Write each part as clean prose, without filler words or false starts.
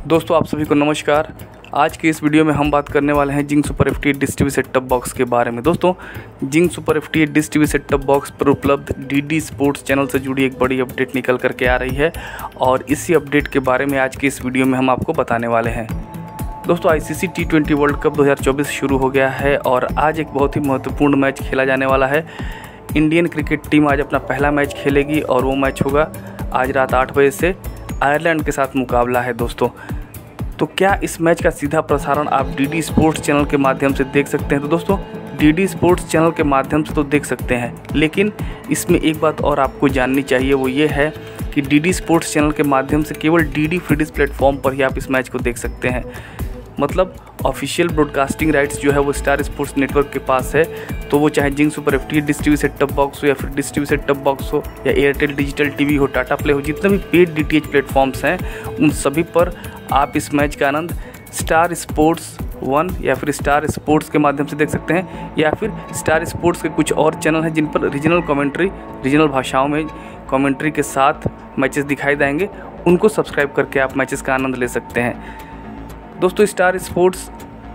दोस्तों आप सभी को नमस्कार। आज के इस वीडियो में हम बात करने वाले हैं Zing super FT8 dish TV set top box के बारे में। दोस्तों Zing super FT8 dish TV set top box पर उपलब्ध DD स्पोर्ट्स चैनल से जुड़ी एक बड़ी अपडेट निकल करके आ रही है और इसी अपडेट के बारे में आज के इस वीडियो में हम आपको बताने वाले हैं। दोस्तों ICC T20 वर्ल्ड कप 2024 शुरू हो गया है और आज एक बहुत ही महत्वपूर्ण मैच खेला जाने वाला है। इंडियन क्रिकेट टीम आज अपना पहला मैच खेलेगी और वो मैच होगा आज रात 8 बजे से आयरलैंड के साथ मुकाबला है। दोस्तों तो क्या इस मैच का सीधा प्रसारण आप DD स्पोर्ट्स चैनल के माध्यम से देख सकते हैं? तो दोस्तों DD स्पोर्ट्स चैनल के माध्यम से तो देख सकते हैं, लेकिन इसमें एक बात और आपको जाननी चाहिए, वो ये है कि DD स्पोर्ट्स चैनल के माध्यम से केवल DD फ्री डिश प्लेटफॉर्म पर ही आप इस मैच को देख सकते हैं। मतलब ऑफिशियल ब्रॉडकास्टिंग राइट्स जो है वो स्टार स्पोर्ट्स नेटवर्क के पास है, तो वो चाहे Zing super FT8 dish TV set top box हो या फिर dish TV set top box हो या एयरटेल डिजिटल टीवी हो, टाटा प्ले हो, जितने भी पेड DTH प्लेटफॉर्म्स हैं उन सभी पर आप इस मैच का आनंद स्टार स्पोर्ट्स 1 या फिर स्टार स्पोर्ट्स के माध्यम से देख सकते हैं, या फिर स्टार स्पोर्ट्स के कुछ और चैनल हैं जिन पर रीजनल कमेंट्री, रीजनल भाषाओं में कमेंट्री के साथ मैचेस दिखाई देंगे, उनको सब्सक्राइब करके आप मैचेस का आनंद ले सकते हैं। दोस्तों स्टार स्पोर्ट्स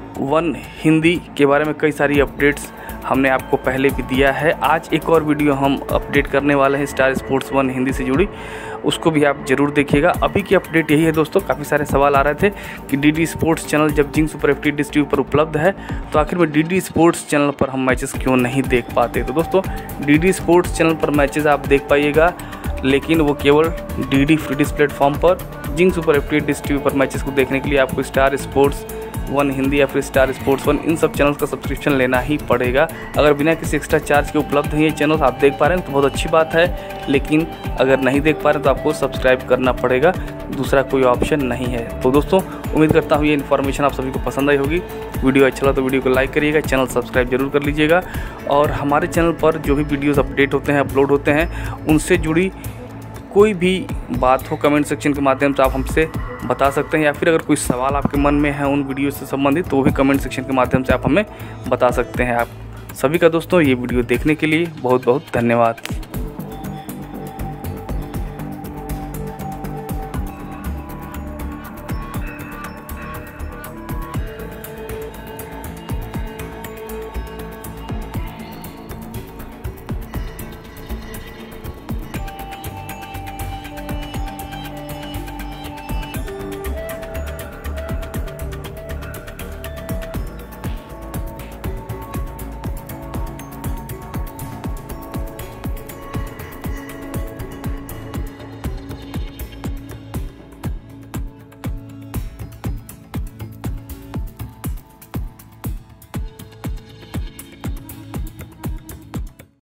1 हिंदी के बारे में कई सारी अपडेट्स हमने आपको पहले भी दिया है। आज एक और वीडियो हम अपडेट करने वाले हैं स्टार स्पोर्ट्स 1 हिंदी से जुड़ी, उसको भी आप ज़रूर देखिएगा। अभी की अपडेट यही है दोस्तों, काफ़ी सारे सवाल आ रहे थे कि DD स्पोर्ट्स चैनल जब Zing super FT8 dish TV पर उपलब्ध है तो आखिर में DD स्पोर्ट्स चैनल पर हम मैचेस क्यों नहीं देख पाते। तो दोस्तों DD स्पोर्ट्स चैनल पर मैचेस आप देख पाइएगा, लेकिन वो केवल DD फ्री डिश प्लेटफॉर्म पर Zing super FT8 dish TV पर मैचेस को देखने के लिए आपको स्टार स्पोर्ट्स 1 हिंदी या फिर स्टार स्पोर्ट्स 1 इन सब चैनल्स का सब्सक्रिप्शन लेना ही पड़ेगा। अगर बिना किसी एक्स्ट्रा चार्ज के उपलब्ध हैं ये चैनल्स आप देख पा रहे हैं तो बहुत अच्छी बात है, लेकिन अगर नहीं देख पा रहे तो आपको सब्सक्राइब करना पड़ेगा, दूसरा कोई ऑप्शन नहीं है। तो दोस्तों उम्मीद करता हूँ ये इन्फॉर्मेशन आप सभी को पसंद आई होगी। वीडियो अच्छा लगा तो वीडियो को लाइक करिएगा, चैनल सब्सक्राइब जरूर कर लीजिएगा और हमारे चैनल पर जो भी वीडियोज़ अपडेट होते हैं, अपलोड होते हैं, उनसे जुड़ी कोई भी बात हो कमेंट सेक्शन के माध्यम से आप हमसे बता सकते हैं, या फिर अगर कोई सवाल आपके मन में है उन वीडियो से संबंधित तो वो भी कमेंट सेक्शन के माध्यम से आप हमें बता सकते हैं। आप सभी का दोस्तों ये वीडियो देखने के लिए बहुत बहुत धन्यवाद।